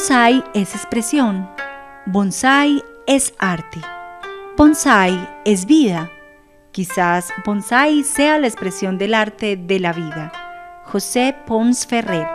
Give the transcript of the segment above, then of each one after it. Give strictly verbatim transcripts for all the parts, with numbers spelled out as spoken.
Bonsai es expresión. Bonsai es arte. Bonsai es vida. Quizás bonsai sea la expresión del arte de la vida. José Pons Ferrer.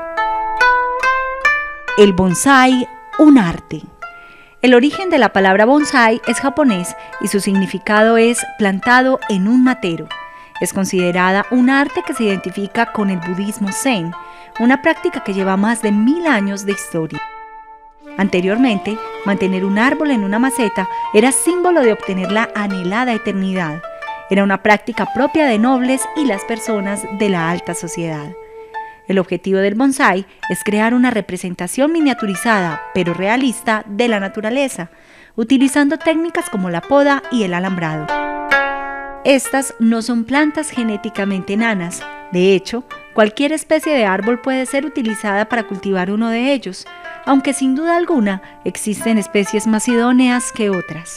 El bonsai, un arte. El origen de la palabra bonsai es japonés y su significado es plantado en un matero. Es considerada un arte que se identifica con el budismo zen, una práctica que lleva más de mil años de historia. Anteriormente, mantener un árbol en una maceta era símbolo de obtener la anhelada eternidad. Era una práctica propia de nobles y las personas de la alta sociedad. El objetivo del bonsai es crear una representación miniaturizada, pero realista, de la naturaleza, utilizando técnicas como la poda y el alambrado. Estas no son plantas genéticamente enanas. De hecho, cualquier especie de árbol puede ser utilizada para cultivar uno de ellos, aunque sin duda alguna existen especies más idóneas que otras.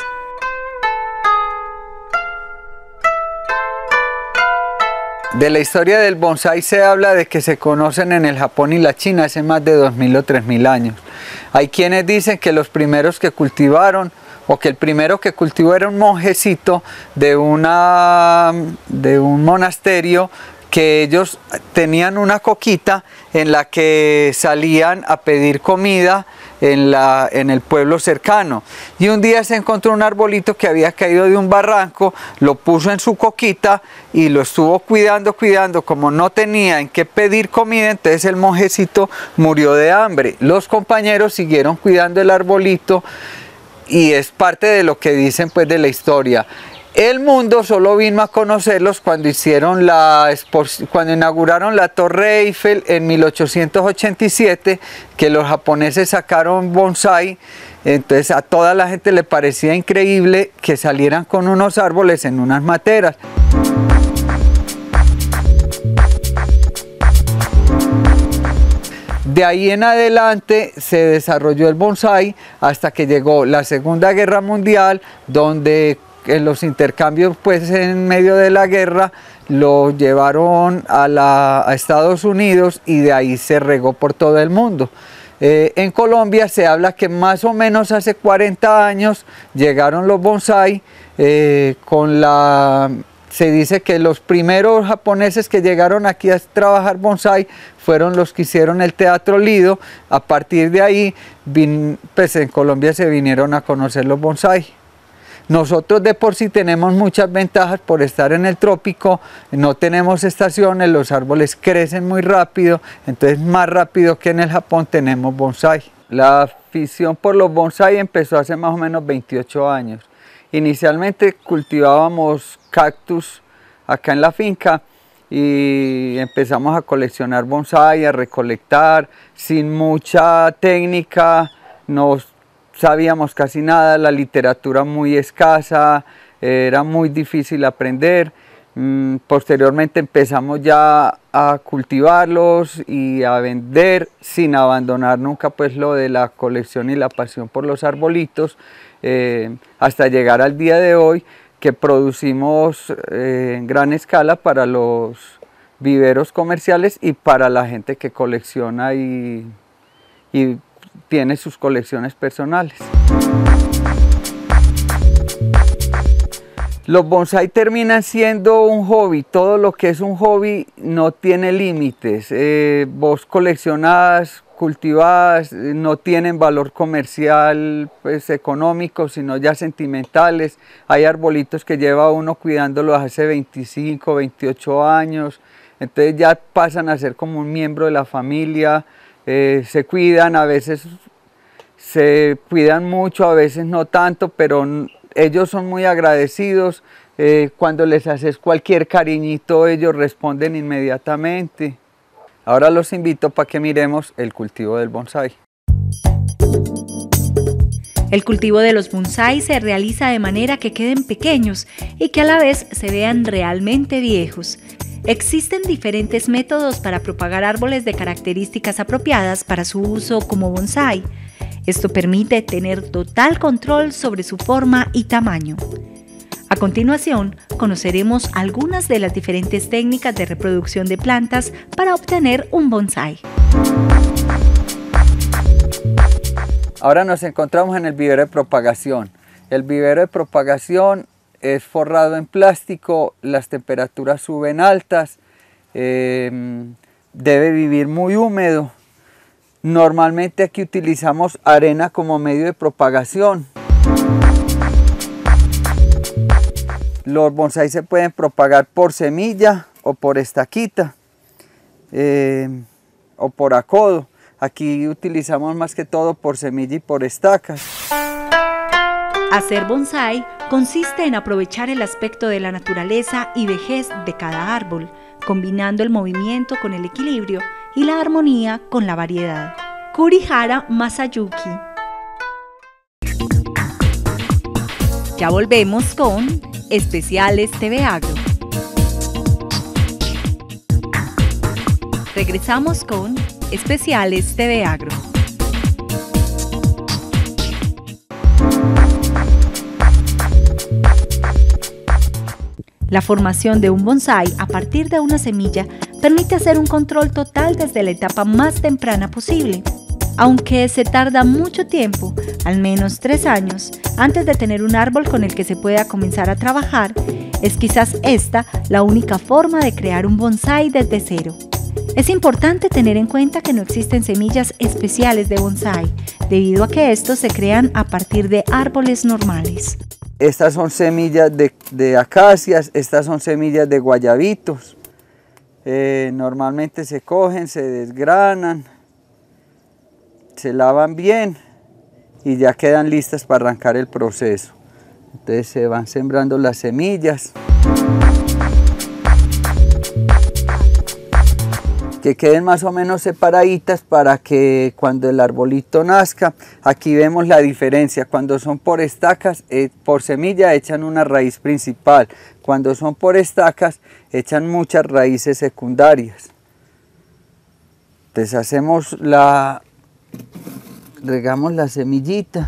De la historia del bonsái se habla de que se conocen en el Japón y la China hace más de dos mil o tres mil años. Hay quienes dicen que los primeros que cultivaron, o que el primero que cultivó era un monjecito de, una, de un monasterio, que ellos tenían una coquita en la que salían a pedir comida en, la, en el pueblo cercano. Y un día se encontró un arbolito que había caído de un barranco, lo puso en su coquita y lo estuvo cuidando, cuidando. Como no tenía en qué pedir comida, entonces el monjecito murió de hambre. Los compañeros siguieron cuidando el arbolito y es parte de lo que dicen pues de la historia. El mundo solo vino a conocerlos cuando hicieron la cuando inauguraron la Torre Eiffel en mil ochocientos ochenta y siete, que los japoneses sacaron bonsai. Entonces a toda la gente le parecía increíble que salieran con unos árboles en unas materas. De ahí en adelante se desarrolló el bonsai hasta que llegó la Segunda Guerra Mundial, donde en los intercambios pues en medio de la guerra lo llevaron a, la, a Estados Unidos y de ahí se regó por todo el mundo. Eh, en Colombia se habla que más o menos hace cuarenta años llegaron los bonsai eh, con la... Se dice que los primeros japoneses que llegaron aquí a trabajar bonsai fueron los que hicieron el Teatro Lido. A partir de ahí, vin, pues en Colombia se vinieron a conocer los bonsai. Nosotros de por sí tenemos muchas ventajas por estar en el trópico, no tenemos estaciones, los árboles crecen muy rápido, entonces más rápido que en el Japón tenemos bonsai. La afición por los bonsai empezó hace más o menos veintiocho años. Inicialmente cultivábamos cactus acá en la finca y empezamos a coleccionar bonsai, a recolectar sin mucha técnica, nos sabíamos casi nada, la literatura muy escasa, era muy difícil aprender. Posteriormente empezamos ya a cultivarlos y a vender sin abandonar nunca pues lo de la colección y la pasión por los arbolitos, eh, hasta llegar al día de hoy que producimos eh, en gran escala para los viveros comerciales y para la gente que colecciona y, y tiene sus colecciones personales. Los bonsai terminan siendo un hobby. Todo lo que es un hobby no tiene límites. Eh, vos coleccionás, cultivás, no tienen valor comercial, pues económico, sino ya sentimentales. Hay arbolitos que lleva uno cuidándolos hace veinticinco, veintiocho años. Entonces ya pasan a ser como un miembro de la familia. Eh, se cuidan, a veces se cuidan mucho, a veces no tanto, pero ellos son muy agradecidos. Eh, cuando les haces cualquier cariñito, ellos responden inmediatamente. Ahora los invito para que miremos el cultivo del bonsai. El cultivo de los bonsai se realiza de manera que queden pequeños y que a la vez se vean realmente viejos. Existen diferentes métodos para propagar árboles de características apropiadas para su uso como bonsai. Esto permite tener total control sobre su forma y tamaño. A continuación, conoceremos algunas de las diferentes técnicas de reproducción de plantas para obtener un bonsai. Ahora nos encontramos en el vivero de propagación. El vivero de propagación es forrado en plástico, las temperaturas suben altas, eh, debe vivir muy húmedo. Normalmente aquí utilizamos arena como medio de propagación. Los bonsáis se pueden propagar por semilla o por estaquita eh, o por acodo. Aquí utilizamos más que todo por semilla y por estacas. Hacer bonsái consiste en aprovechar el aspecto de la naturaleza y vejez de cada árbol, combinando el movimiento con el equilibrio y la armonía con la variedad. Kurihara Masayuki. Ya volvemos con Especiales T V Agro. Regresamos con Especiales T V Agro. La formación de un bonsái a partir de una semilla permite hacer un control total desde la etapa más temprana posible. Aunque se tarda mucho tiempo, al menos tres años, antes de tener un árbol con el que se pueda comenzar a trabajar, es quizás esta la única forma de crear un bonsái desde cero. Es importante tener en cuenta que no existen semillas especiales de bonsái, debido a que estos se crean a partir de árboles normales. Estas son semillas de, de acacias, estas son semillas de guayabitos. Eh, normalmente se cogen, se desgranan, se lavan bien y ya quedan listas para arrancar el proceso. Entonces se van sembrando las semillas. Que queden más o menos separaditas para que cuando el arbolito nazca, aquí vemos la diferencia. Cuando son por estacas, eh, por semilla echan una raíz principal. Cuando son por estacas, echan muchas raíces secundarias. Entonces hacemos la, regamos la semillita.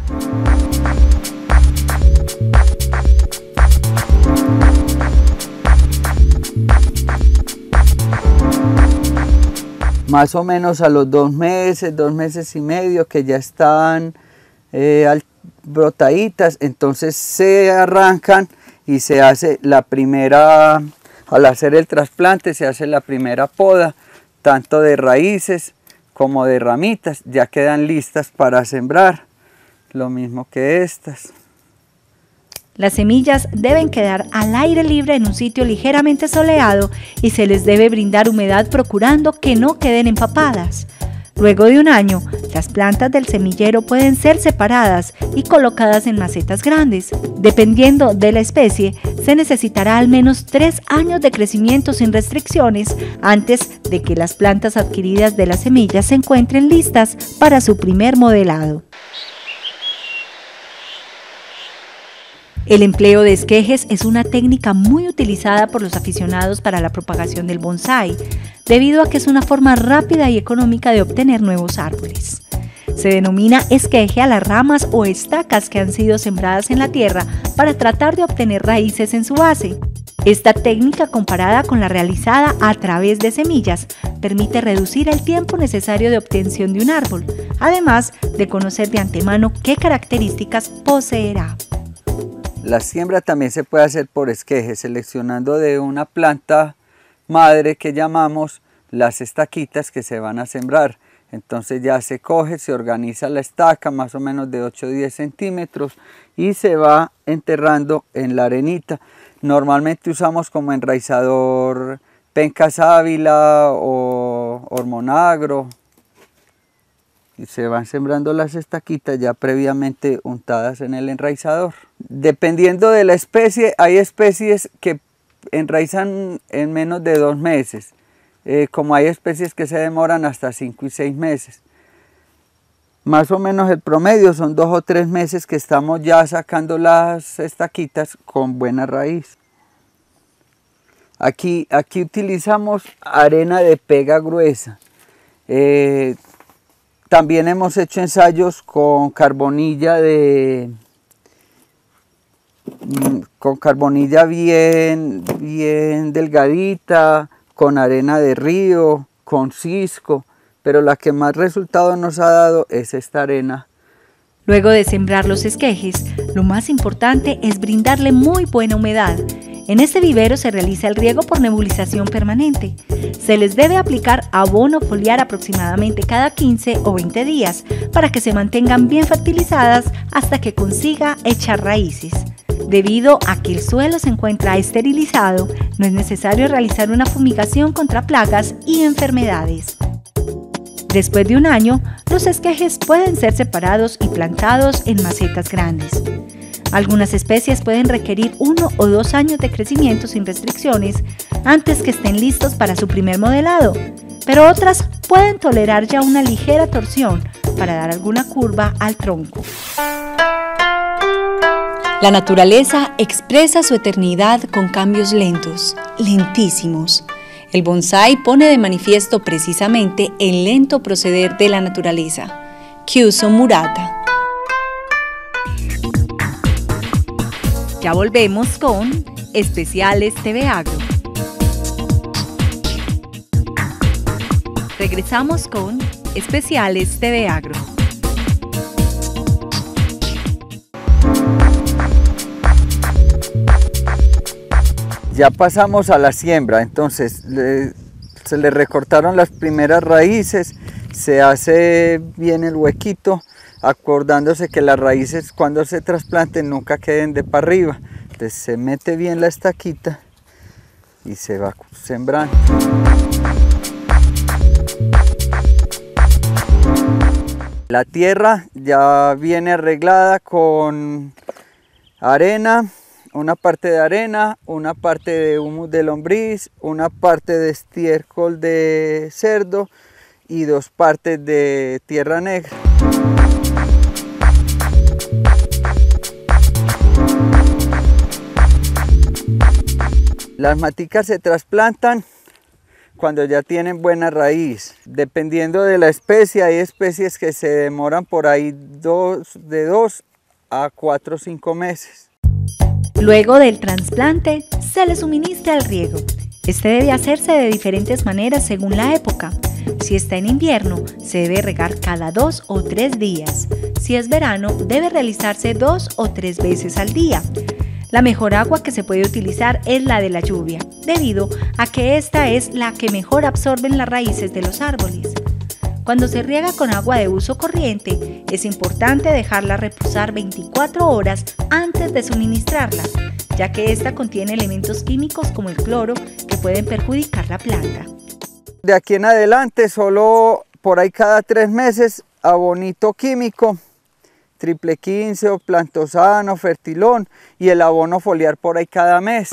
Más o menos a los dos meses, dos meses y medio que ya están eh, brotaditas, entonces se arrancan y se hace la primera, al hacer el trasplante se hace la primera poda, tanto de raíces como de ramitas, ya quedan listas para sembrar, lo mismo que estas. Las semillas deben quedar al aire libre en un sitio ligeramente soleado y se les debe brindar humedad procurando que no queden empapadas. Luego de un año, las plantas del semillero pueden ser separadas y colocadas en macetas grandes. Dependiendo de la especie, se necesitará al menos tres años de crecimiento sin restricciones antes de que las plantas adquiridas de las semillas se encuentren listas para su primer modelado. El empleo de esquejes es una técnica muy utilizada por los aficionados para la propagación del bonsái, debido a que es una forma rápida y económica de obtener nuevos árboles. Se denomina esqueje a las ramas o estacas que han sido sembradas en la tierra para tratar de obtener raíces en su base. Esta técnica, comparada con la realizada a través de semillas, permite reducir el tiempo necesario de obtención de un árbol, además de conocer de antemano qué características poseerá. La siembra también se puede hacer por esqueje, seleccionando de una planta madre que llamamos las estaquitas que se van a sembrar. Entonces ya se coge, se organiza la estaca más o menos de ocho a diez centímetros y se va enterrando en la arenita. Normalmente usamos como enraizador penca sábila o hormonagro. Y se van sembrando las estaquitas ya previamente untadas en el enraizador. Dependiendo de la especie, hay especies que enraizan en menos de dos meses, eh, como hay especies que se demoran hasta cinco y seis meses. Más o menos el promedio son dos o tres meses que estamos ya sacando las estaquitas con buena raíz. Aquí, aquí utilizamos arena de pega gruesa. Eh, También hemos hecho ensayos con carbonilla de con carbonilla bien, bien delgadita, con arena de río, con cisco, pero la que más resultado nos ha dado es esta arena Luego de sembrar los esquejes, lo más importante es brindarle muy buena humedad. En este vivero se realiza el riego por nebulización permanente. Se les debe aplicar abono foliar aproximadamente cada quince o veinte días para que se mantengan bien fertilizadas hasta que consiga echar raíces. Debido a que el suelo se encuentra esterilizado, no es necesario realizar una fumigación contra plagas y enfermedades. Después de un año, los esquejes pueden ser separados y plantados en macetas grandes. Algunas especies pueden requerir uno o dos años de crecimiento sin restricciones antes que estén listos para su primer modelado, pero otras pueden tolerar ya una ligera torsión para dar alguna curva al tronco. La naturaleza expresa su eternidad con cambios lentos, lentísimos. El bonsái pone de manifiesto precisamente el lento proceder de la naturaleza. Kyuzo Murata. Ya volvemos con Especiales T V Agro. Regresamos con Especiales T V Agro. Ya pasamos a la siembra, entonces le, se le recortaron las primeras raíces, se hace bien el huequito, acordándose que las raíces cuando se trasplanten nunca queden de para arriba. Entonces se mete bien la estaquita y se va sembrando. La tierra ya viene arreglada con arena, una parte de arena, una parte de humus de lombriz, una parte de estiércol de cerdo y dos partes de tierra negra. Las maticas se trasplantan cuando ya tienen buena raíz. Dependiendo de la especie, hay especies que se demoran por ahí dos, de dos a cuatro o cinco meses. Luego del trasplante, se le suministra el riego. Este debe hacerse de diferentes maneras según la época. Si está en invierno, se debe regar cada dos o tres días. Si es verano, debe realizarse dos o tres veces al día. La mejor agua que se puede utilizar es la de la lluvia, debido a que esta es la que mejor absorben las raíces de los árboles. Cuando se riega con agua de uso corriente, es importante dejarla reposar veinticuatro horas antes de suministrarla, ya que esta contiene elementos químicos como el cloro que pueden perjudicar la planta. De aquí en adelante, solo por ahí cada tres meses, abonito químico, triple quince o plantosano, fertilón y el abono foliar por ahí cada mes.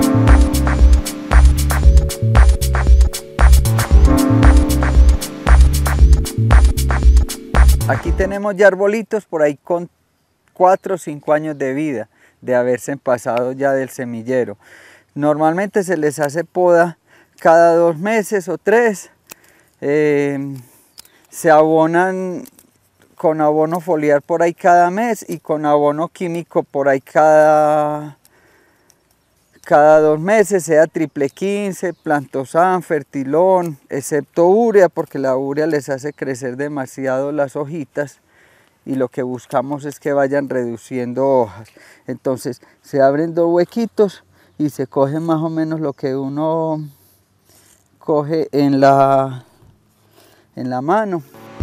Aquí tenemos ya arbolitos por ahí con cuatro o cinco años de vida, de haberse pasado ya del semillero. Normalmente se les hace poda cada dos meses o tres. Eh, se abonan con abono foliar por ahí cada mes y con abono químico por ahí cada, cada dos meses, sea triple quince, plantosan, fertilón, excepto urea, porque la urea les hace crecer demasiado las hojitas y lo que buscamos es que vayan reduciendo hojas. Entonces se abren dos huequitos y se coge más o menos lo que uno coge en la, en la mano.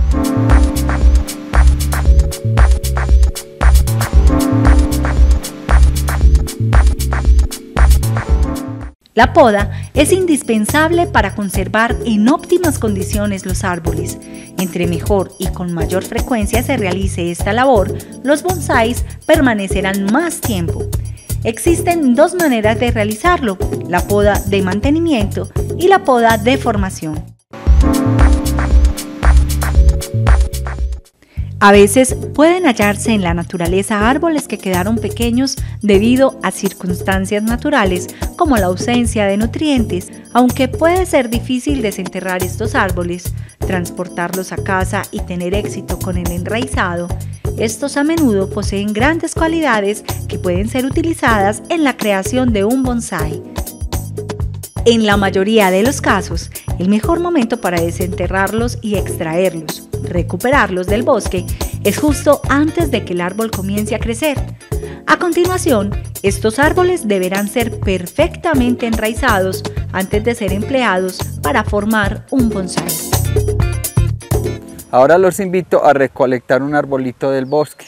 La poda es indispensable para conservar en óptimas condiciones los árboles. Entre mejor y con mayor frecuencia se realice esta labor, los bonsáis permanecerán más tiempo. Existen dos maneras de realizarlo, la poda de mantenimiento y la poda de formación. A veces pueden hallarse en la naturaleza árboles que quedaron pequeños debido a circunstancias naturales como la ausencia de nutrientes. Aunque puede ser difícil desenterrar estos árboles, transportarlos a casa y tener éxito con el enraizado, estos a menudo poseen grandes cualidades que pueden ser utilizadas en la creación de un bonsái. En la mayoría de los casos, el mejor momento para desenterrarlos y extraerlos, recuperarlos del bosque, Es justo antes de que el árbol comience a crecer. A continuación, estos árboles deberán ser perfectamente enraizados antes de ser empleados para formar un bonsái. Ahora los invito a recolectar un arbolito del bosque.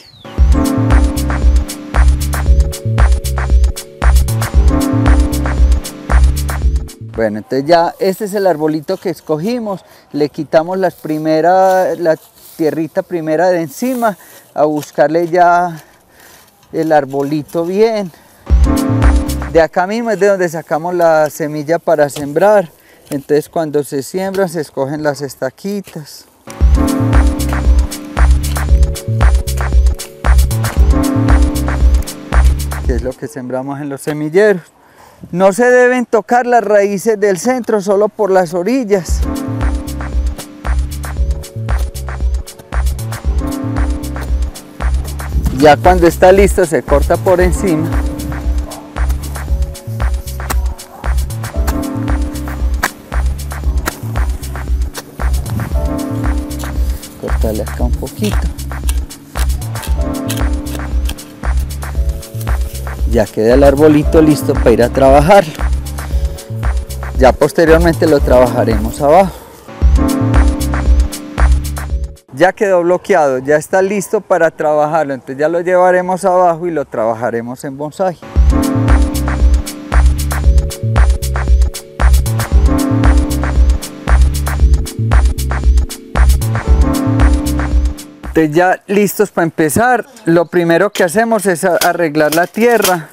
Bueno, entonces ya este es el arbolito que escogimos. Le quitamos las primeras, la tierrita primera de encima, a buscarle ya el arbolito bien. De acá mismo es de donde sacamos la semilla para sembrar. Entonces cuando se siembran se escogen las estaquitas. Que es lo que sembramos en los semilleros. No se deben tocar las raíces del centro, solo por las orillas. Ya cuando está listo se corta por encima. Cortarle acá un poquito. Ya queda el arbolito listo para ir a trabajar. Ya posteriormente lo trabajaremos abajo. Ya quedó bloqueado, ya está listo para trabajarlo, entonces ya lo llevaremos abajo y lo trabajaremos en bonsái. Entonces ya listos para empezar, lo primero que hacemos es arreglar la tierra.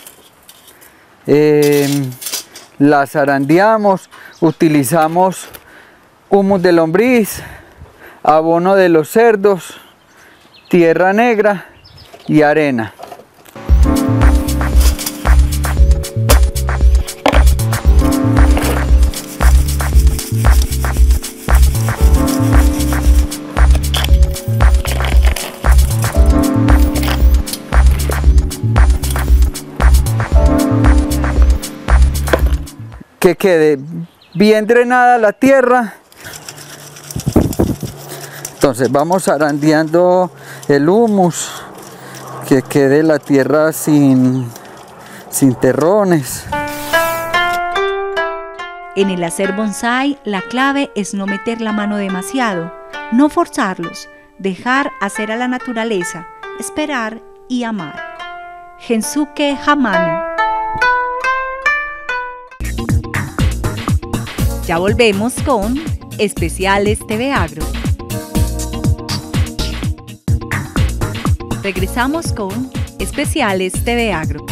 Eh, la zarandeamos, utilizamos humus de lombriz, abono de los cerdos, tierra negra y arena. Que quede bien drenada la tierra. Entonces vamos zarandeando el humus, que quede la tierra sin, sin terrones. En el hacer bonsái, la clave es no meter la mano demasiado, no forzarlos, dejar hacer a la naturaleza, esperar y amar. Gensuke Hamano. Ya volvemos con Especiales T V Agro. Regresamos con Especiales T V Agro.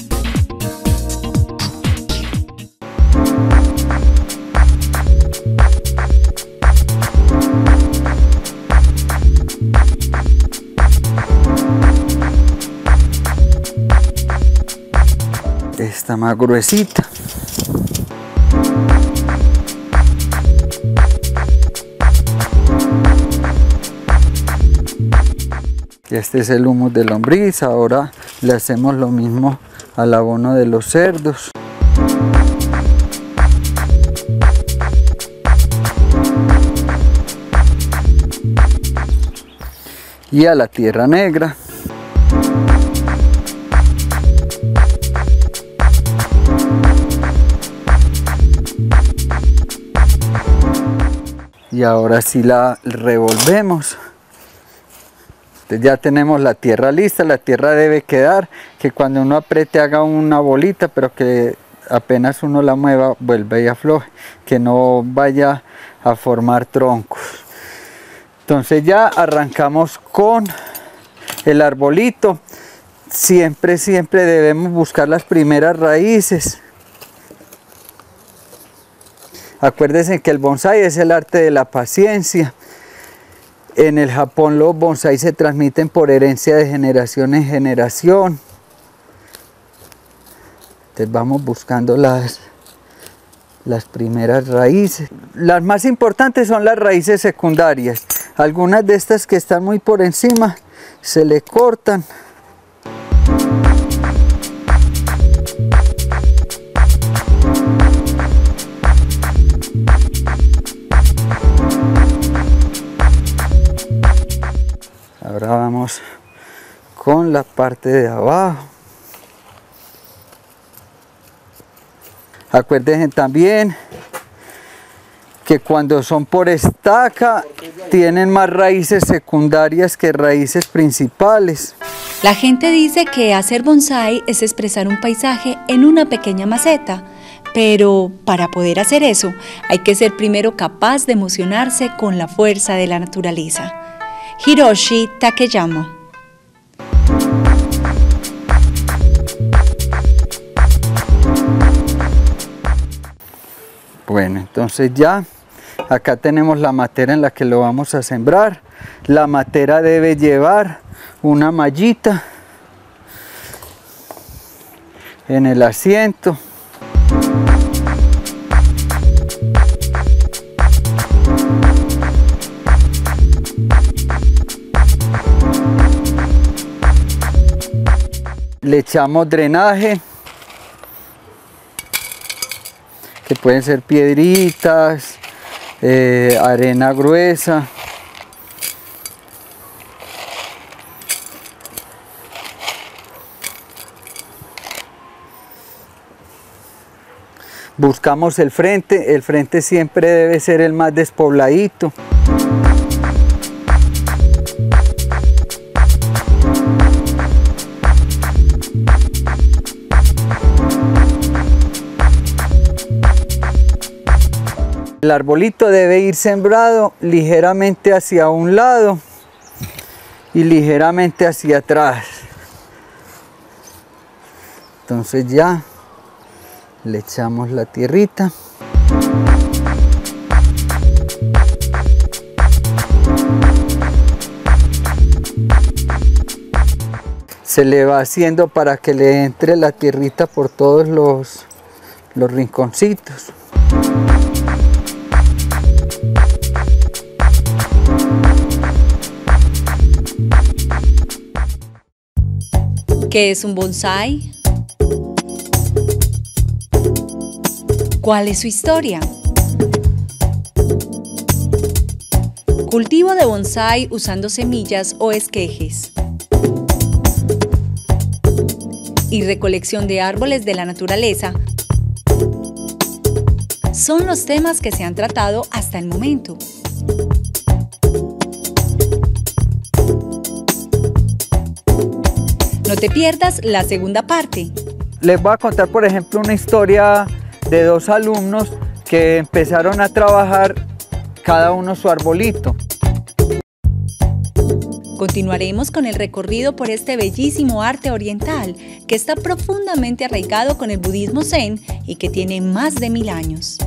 Está más gruesita. Este es el humus de lombriz. Ahora le hacemos lo mismo al abono de los cerdos. Y a la tierra negra. Y ahora sí la revolvemos. Entonces ya tenemos la tierra lista. La tierra debe quedar, que cuando uno apriete haga una bolita, pero que apenas uno la mueva vuelva y afloje, que no vaya a formar troncos. Entonces ya arrancamos con el arbolito. Siempre, siempre debemos buscar las primeras raíces. Acuérdense que el bonsái es el arte de la paciencia. En el Japón los bonsái se transmiten por herencia de generación en generación. Entonces vamos buscando las, las primeras raíces. Las más importantes son las raíces secundarias. Algunas de estas que están muy por encima se le cortan. Ahora vamos con la parte de abajo. Acuérdense también que cuando son por estaca tienen más raíces secundarias que raíces principales. La gente dice que hacer bonsái es expresar un paisaje en una pequeña maceta, pero para poder hacer eso hay que ser primero capaz de emocionarse con la fuerza de la naturaleza. Hiroshi Takeyama. Bueno, entonces ya acá tenemos la matera en la que lo vamos a sembrar. La matera debe llevar una mallita en el asiento. Le echamos drenaje, que pueden ser piedritas, eh, arena gruesa. Buscamos el frente, el frente siempre debe ser el más despobladito. El arbolito debe ir sembrado ligeramente hacia un lado y ligeramente hacia atrás. Entonces ya le echamos la tierrita. Se le va haciendo para que le entre la tierrita por todos los, los rinconcitos. ¿Qué es un bonsái? ¿Cuál es su historia? Cultivo de bonsái usando semillas o esquejes. Y recolección de árboles de la naturaleza son los temas que se han tratado hasta el momento. No te pierdas la segunda parte. Les voy a contar, por ejemplo, una historia de dos alumnos que empezaron a trabajar cada uno su arbolito. Continuaremos con el recorrido por este bellísimo arte oriental que está profundamente arraigado con el budismo zen y que tiene más de mil años.